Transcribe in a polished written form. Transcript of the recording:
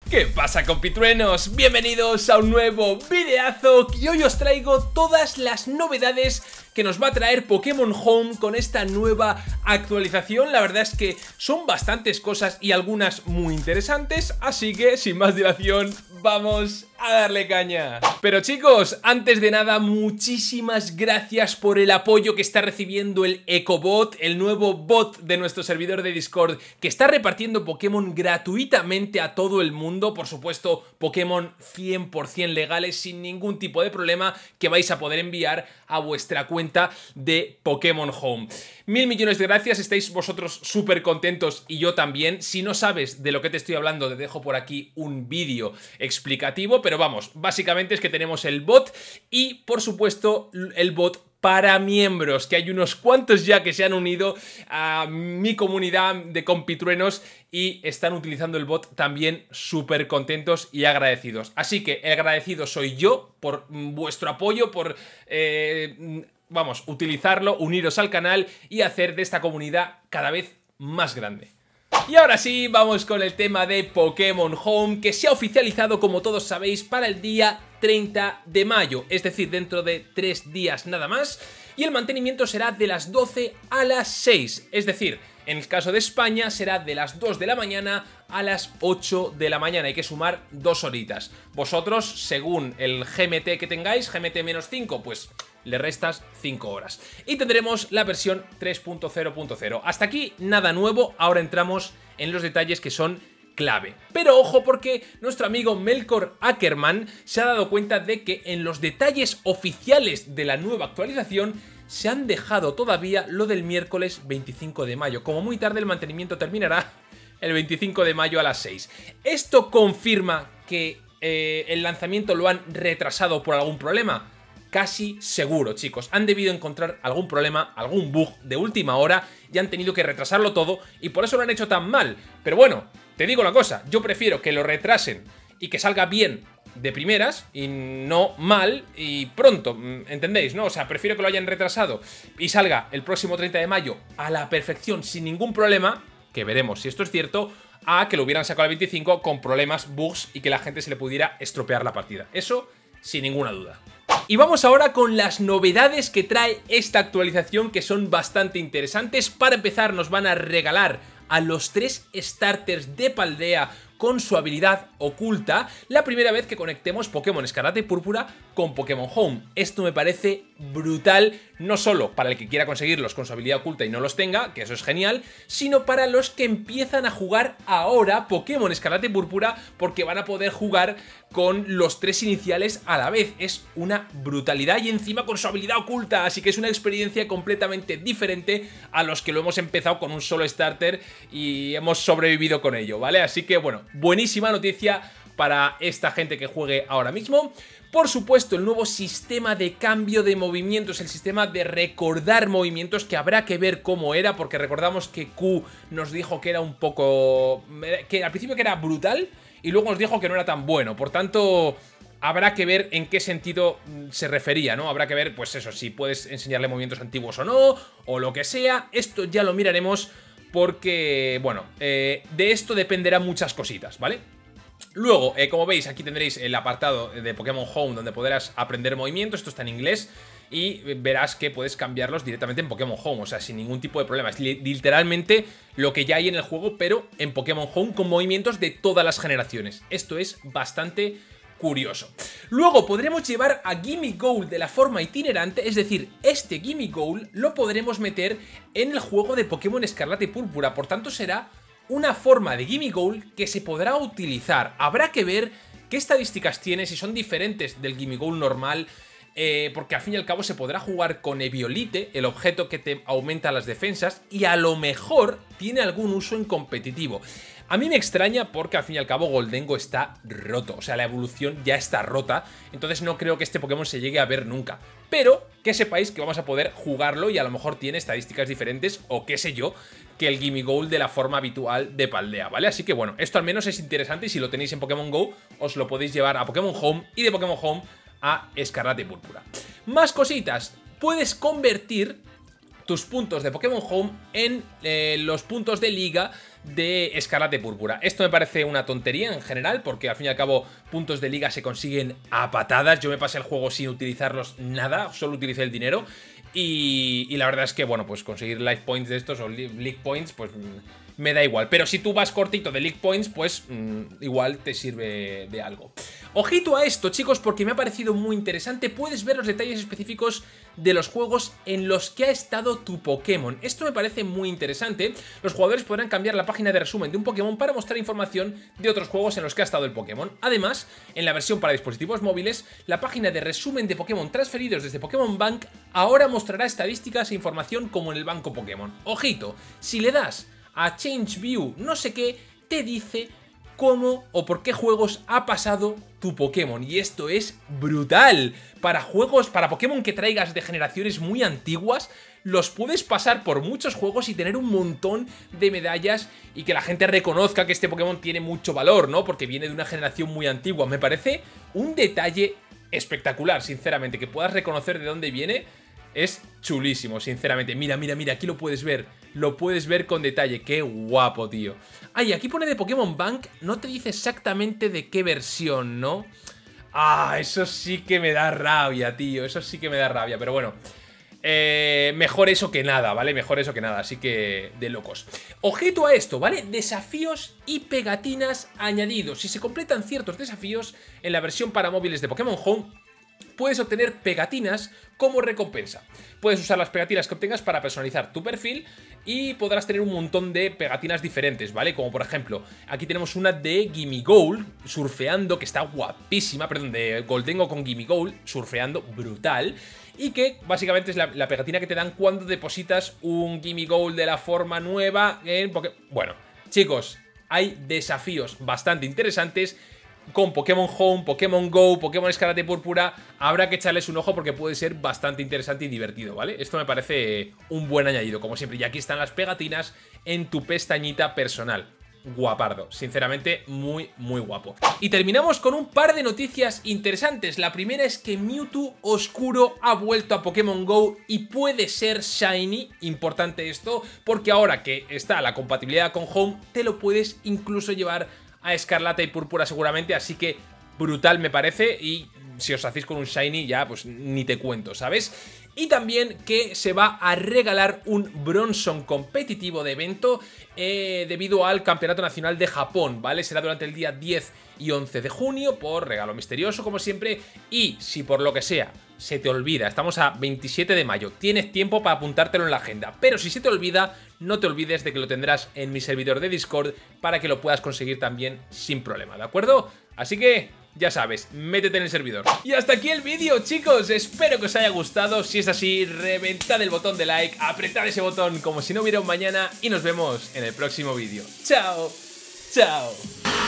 ¿Qué pasa, compitruenos? Bienvenidos a un nuevo videazo y hoy os traigo todas las novedades que nos va a traer Pokémon Home con esta nueva actualización. La verdad es que son bastantes cosas y algunas muy interesantes, así que sin más dilación vamos a darle caña. Pero chicos, antes de nada, muchísimas gracias por el apoyo que está recibiendo el EcoBot, el nuevo bot de nuestro servidor de Discord que está repartiendo Pokémon gratuitamente a todo el mundo. Por supuesto, Pokémon 100% legales, sin ningún tipo de problema, que vais a poder enviar a vuestra cuenta de Pokémon Home. Mil millones de gracias, estáis vosotros súper contentos y yo también. Si no sabes de lo que te estoy hablando, te dejo por aquí un vídeo explicativo, pero vamos, básicamente es que tenemos el bot y, por supuesto, el bot para miembros, que hay unos cuantos ya que se han unido a mi comunidad de compitruenos y están utilizando el bot también súper contentos y agradecidos. Así que el agradecido soy yo por vuestro apoyo, por vamos, utilizarlo, uniros al canal y hacer de esta comunidad cada vez más grande. Y ahora sí, vamos con el tema de Pokémon Home, que se ha oficializado, como todos sabéis, para el día 30 de mayo, es decir, dentro de 3 días nada más, y el mantenimiento será de las 12 a las 6, es decir, en el caso de España será de las 2 de la mañana a las 8 de la mañana, hay que sumar 2 horitas. Vosotros, según el GMT que tengáis, GMT-5, pues le restas 5 horas. Y tendremos la versión 3.0.0. Hasta aquí nada nuevo, ahora entramos en los detalles que son clave. Pero ojo, porque nuestro amigo Melkor Ackerman se ha dado cuenta de que en los detalles oficiales de la nueva actualización se han dejado todavía lo del miércoles 25 de mayo. Como muy tarde el mantenimiento terminará el 25 de mayo a las 6. Esto confirma que el lanzamiento lo han retrasado por algún problema. Casi seguro, chicos. Han debido encontrar algún problema, algún bug de última hora y han tenido que retrasarlo todo y por eso lo han hecho tan mal. Pero bueno, te digo una cosa, yo prefiero que lo retrasen y que salga bien de primeras y no mal y pronto, ¿entendéis? ¿No? O sea, prefiero que lo hayan retrasado y salga el próximo 30 de mayo a la perfección sin ningún problema, que veremos si esto es cierto, a que lo hubieran sacado al 25 con problemas, bugs y que la gente se le pudiera estropear la partida. Eso sin ninguna duda. Y vamos ahora con las novedades que trae esta actualización, que son bastante interesantes. Para empezar, nos van a regalar a los 3 starters de Paldea con su habilidad oculta la primera vez que conectemos Pokémon Escarlata y Púrpura con Pokémon Home. Esto me parece brutal, no solo para el que quiera conseguirlos con su habilidad oculta y no los tenga, que eso es genial, sino para los que empiezan a jugar ahora Pokémon Escarlata y Púrpura, porque van a poder jugar con los 3 iniciales a la vez. Es una brutalidad y encima con su habilidad oculta, así que es una experiencia completamente diferente a los que lo hemos empezado con un solo starter y hemos sobrevivido con ello, ¿vale? Así que bueno, buenísima noticia para esta gente que juegue ahora mismo. Por supuesto, el nuevo sistema de cambio de movimientos, el sistema de recordar movimientos, que habrá que ver cómo era, porque recordamos que Q nos dijo que era un poco... que al principio que era brutal y luego nos dijo que no era tan bueno, por tanto habrá que ver en qué sentido se refería, ¿no? Habrá que ver, pues eso, si puedes enseñarle movimientos antiguos o no, o lo que sea. Esto ya lo miraremos porque, bueno, de esto dependerán muchas cositas, ¿vale? Luego, como veis, aquí tendréis el apartado de Pokémon Home donde podrás aprender movimientos, esto está en inglés, y verás que puedes cambiarlos directamente en Pokémon Home, o sea, sin ningún tipo de problema. Es literalmente lo que ya hay en el juego, pero en Pokémon Home con movimientos de todas las generaciones. Esto es bastante curioso. Luego podremos llevar a Gimme Gold de la forma itinerante, es decir, este Gimme Gold lo podremos meter en el juego de Pokémon Escarlata y Púrpura, por tanto será una forma de Gimme Gold que se podrá utilizar. Habrá que ver qué estadísticas tiene, si son diferentes del Gimme Gold normal, porque al fin y al cabo se podrá jugar con Eviolite, el objeto que te aumenta las defensas, y a lo mejor tiene algún uso en competitivo. A mí me extraña porque al fin y al cabo Goldengo está roto, o sea, la evolución ya está rota, entonces no creo que este Pokémon se llegue a ver nunca. Pero que sepáis que vamos a poder jugarlo y a lo mejor tiene estadísticas diferentes o qué sé yo, que el Gimme Gold de la forma habitual de Paldea, ¿vale? Así que bueno, esto al menos es interesante y si lo tenéis en Pokémon GO os lo podéis llevar a Pokémon Home y de Pokémon Home a Escarlata y Púrpura. Más cositas, puedes convertir tus puntos de Pokémon Home en los puntos de liga de Escarlata y Púrpura. Esto me parece una tontería en general, porque al fin y al cabo puntos de liga se consiguen a patadas. Yo me pasé el juego sin utilizarlos nada, solo utilicé el dinero. Y la verdad es que, bueno, pues conseguir Life Points de estos o League Points, pues me da igual. Pero si tú vas cortito de League Points, pues igual te sirve de algo. Ojito a esto, chicos, porque me ha parecido muy interesante. Puedes ver los detalles específicos de los juegos en los que ha estado tu Pokémon. Esto me parece muy interesante. Los jugadores podrán cambiar la página de resumen de un Pokémon para mostrar información de otros juegos en los que ha estado el Pokémon. Además, en la versión para dispositivos móviles, la página de resumen de Pokémon transferidos desde Pokémon Bank ahora mostrará estadísticas e información como en el banco Pokémon. Ojito, si le das a Change View no sé qué, te dice cómo o por qué juegos ha pasado tu Pokémon. Y esto es brutal. Para juegos, para Pokémon que traigas de generaciones muy antiguas, los puedes pasar por muchos juegos y tener un montón de medallas y que la gente reconozca que este Pokémon tiene mucho valor, ¿no? Porque viene de una generación muy antigua. Me parece un detalle espectacular, sinceramente. Que puedas reconocer de dónde viene es chulísimo, sinceramente. Mira, mira, mira, aquí lo puedes ver. Lo puedes ver con detalle. Qué guapo, tío. Y aquí pone de Pokémon Bank. No te dice exactamente de qué versión, ¿no? Eso sí que me da rabia, tío. Eso sí que me da rabia, pero bueno. Mejor eso que nada, ¿vale? Mejor eso que nada, así que de locos. Ojito a esto, ¿vale? Desafíos y pegatinas añadidos. Si se completan ciertos desafíos en la versión para móviles de Pokémon Home, puedes obtener pegatinas como recompensa. Puedes usar las pegatinas que obtengas para personalizar tu perfil y podrás tener un montón de pegatinas diferentes, ¿vale? Como por ejemplo, aquí tenemos una de Gimme Gold, surfeando, que está guapísima, perdón, de Goldengo con Gimme Gold, surfeando, brutal. Y que básicamente es la pegatina que te dan cuando depositas un Gimme Gold de la forma nueva en Pokémon. Bueno, chicos, hay desafíos bastante interesantes con Pokémon Home, Pokémon Go, Pokémon Escarlata y Púrpura. Habrá que echarles un ojo porque puede ser bastante interesante y divertido, ¿vale? Esto me parece un buen añadido, como siempre. Y aquí están las pegatinas en tu pestañita personal. Guapardo, sinceramente muy muy guapo. Y terminamos con un par de noticias interesantes. La primera es que Mewtwo Oscuro ha vuelto a Pokémon Go y puede ser Shiny. Importante esto, porque ahora que está la compatibilidad con Home, te lo puedes incluso llevar a Escarlata y Púrpura seguramente, así que brutal me parece. Y si os hacéis con un Shiny ya pues ni te cuento, ¿sabes? Y también que se va a regalar un Bronzong competitivo de evento debido al Campeonato Nacional de Japón, ¿vale? Será durante el día 10 y 11 de junio por regalo misterioso, como siempre. Y si por lo que sea se te olvida, estamos a 27 de mayo, tienes tiempo para apuntártelo en la agenda. Pero si se te olvida, no te olvides de que lo tendrás en mi servidor de Discord para que lo puedas conseguir también sin problema, ¿de acuerdo? Así que ya sabes, métete en el servidor. Y hasta aquí el vídeo, chicos. Espero que os haya gustado. Si es así, reventad el botón de like, apretad ese botón como si no hubiera un mañana y nos vemos en el próximo vídeo. ¡Chao! ¡Chao!